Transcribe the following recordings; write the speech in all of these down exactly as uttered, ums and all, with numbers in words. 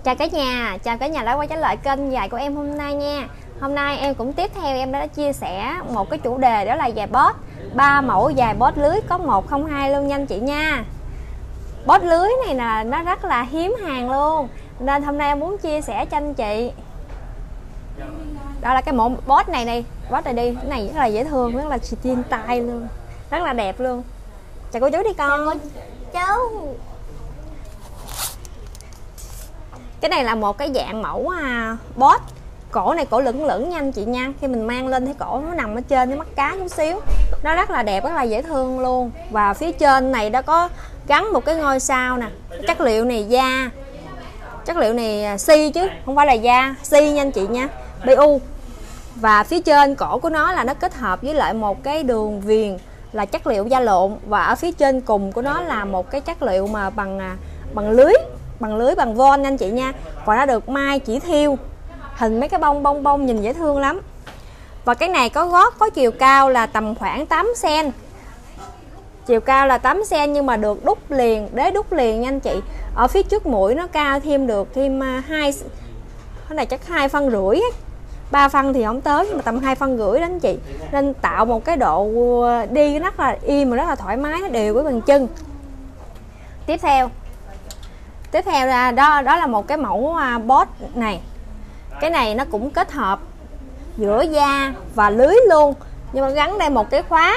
Chào cả nhà, chào cả nhà đã quay trở lại kênh dài của em hôm nay nha. Hôm nay em cũng tiếp theo em đã chia sẻ một cái chủ đề, đó là dài boss. Ba mẫu dài boss lưới có một không hai luôn nha anh chị nha. Boss lưới này là nó rất là hiếm hàng luôn, nên hôm nay em muốn chia sẻ cho anh chị. Đó là cái mẫu boss này này, boss này đi, cái này rất là dễ thương, rất là tiên tay luôn, rất là đẹp luôn. Chào cô chú đi con. Chú. Cái này là một cái dạng mẫu à, boss. Cổ này cổ lửng lửng nha anh chị nha. Khi mình mang lên thấy cổ nó nằm ở trên cái mắt cá chút xíu. Nó rất là đẹp, rất là dễ thương luôn. Và phía trên này nó có gắn một cái ngôi sao nè. Chất liệu này da, chất liệu này xi chứ không phải là da, xi nha anh chị nha, bê u. Và phía trên cổ của nó là nó kết hợp với lại một cái đường viền là chất liệu da lộn. Và ở phía trên cùng của nó là một cái chất liệu mà bằng bằng lưới, bằng lưới bằng von anh chị nha. Và nó được mai chỉ thiêu hình mấy cái bông bông bông, nhìn dễ thương lắm. Và cái này có gót, có chiều cao là tầm khoảng tám xăng-ti-mét, chiều cao là tám xăng-ti-mét, nhưng mà được đúc liền, đế đúc liền nha anh chị. Ở phía trước mũi nó cao thêm được thêm hai, cái này chắc hai phân rưỡi, ba phân thì không tới, nhưng mà tầm hai phân rưỡi đó anh chị, nên tạo một cái độ đi rất là im mà rất là thoải mái, nó đều với bàn chân. Tiếp theo tiếp theo là đó đó là một cái mẫu boss này. Cái này nó cũng kết hợp giữa da và lưới luôn, nhưng mà gắn đây một cái khóa.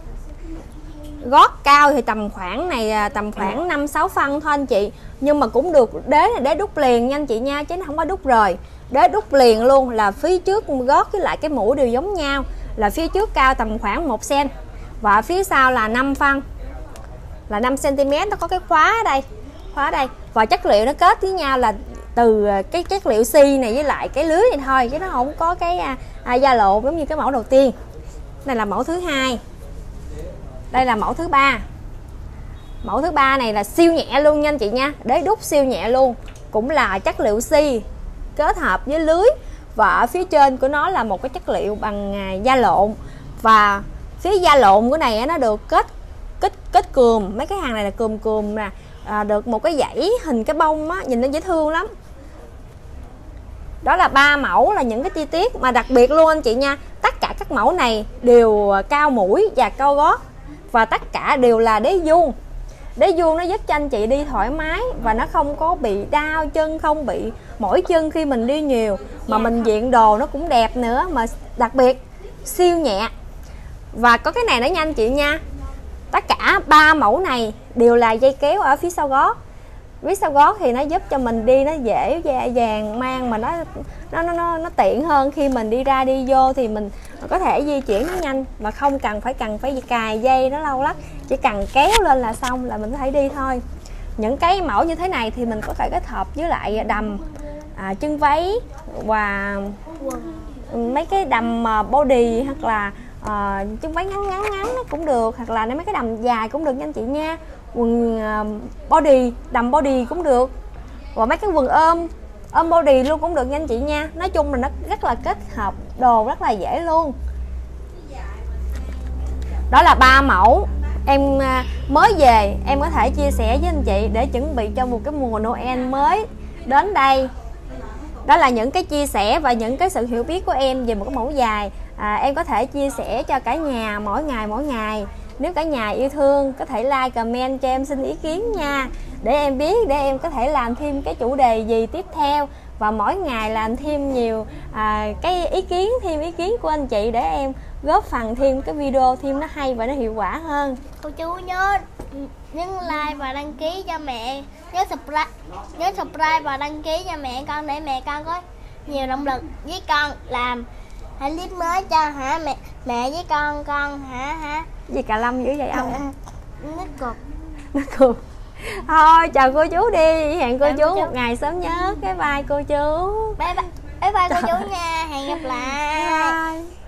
Gót cao thì tầm khoảng này tầm khoảng năm sáu phân thôi anh chị, nhưng mà cũng được đế này đế đúc liền nha anh chị nha, chứ nó không có đúc rời, đế đúc liền luôn. Là phía trước gót với lại cái mũi đều giống nhau, là phía trước cao tầm khoảng một xăng-ti-mét và phía sau là năm phân, là năm xăng-ti-mét. Nó có cái khóa ở đây, khóa ở đây, và chất liệu nó kết với nhau là từ cái chất liệu xi này với lại cái lưới này thôi, chứ nó không có cái à, à, da lộn giống như cái mẫu đầu tiên. Đây là mẫu thứ hai, đây là mẫu thứ ba. Mẫu thứ ba này là siêu nhẹ luôn nha anh chị nha, đế đúc siêu nhẹ luôn, cũng là chất liệu xi kết hợp với lưới. Và ở phía trên của nó là một cái chất liệu bằng à, da lộn. Và phía da lộn của này nó được kết kết kết cườm, mấy cái hàng này là cườm cườm nè. À, được một cái dãy hình cái bông á, nhìn nó dễ thương lắm. Đó là ba mẫu, là những cái chi tiết mà đặc biệt luôn anh chị nha. Tất cả các mẫu này đều cao mũi và cao gót, và tất cả đều là đế vuông. Đế vuông nó giúp cho anh chị đi thoải mái, và nó không có bị đau chân, không bị mỏi chân khi mình đi nhiều, mà mình diện đồ nó cũng đẹp nữa, mà đặc biệt siêu nhẹ. Và có cái này nữa nha anh chị nha, tất cả ba mẫu này đều là dây kéo ở phía sau gót. Phía sau gót thì nó giúp cho mình đi nó dễ dàng mang, mà nó nó nó nó, nó tiện hơn. Khi mình đi ra đi vô thì mình có thể di chuyển nó nhanh, mà không cần phải cần phải cài dây nó lâu lắm, chỉ cần kéo lên là xong, là mình có thể đi thôi. Những cái mẫu như thế này thì mình có thể kết hợp với lại đầm, à, chân váy và mấy cái đầm body, hoặc là à, chân váy ngắn ngắn ngắn nó cũng được, hoặc là mấy cái đầm dài cũng được nha anh chị nha. Quần uh, body, đầm body cũng được, và mấy cái quần ôm ôm body luôn cũng được nha anh chị nha. Nói chung là nó rất là kết hợp đồ rất là dễ luôn. Đó là ba mẫu em uh, mới về, em có thể chia sẻ với anh chị để chuẩn bị cho một cái mùa Noel mới đến đây. Đó là những cái chia sẻ và những cái sự hiểu biết của em về một cái mẫu dài. À, em có thể chia sẻ cho cả nhà mỗi ngày mỗi ngày. Nếu cả nhà yêu thương có thể like, comment cho em xin ý kiến nha, để em biết, để em có thể làm thêm cái chủ đề gì tiếp theo, và mỗi ngày làm thêm nhiều à, cái ý kiến, thêm ý kiến của anh chị, để em góp phần thêm cái video thêm nó hay và nó hiệu quả hơn. Cô chú nhớ nhấn like và đăng ký cho mẹ, nhớ subscribe, nhớ subscribe và đăng ký cho mẹ con, để mẹ con có nhiều động lực với con làm clip mới cho hả mẹ mẹ với con con hả hả Gì cà lâm dữ vậy ông? Nước cục. Nước cục. Thôi chào cô chú đi, hẹn cô Chào chú cô chú. một ngày sớm nhất. Bye bye cô chú. Bye bye, bye, bye cô chú nha, hẹn gặp lại. Bye.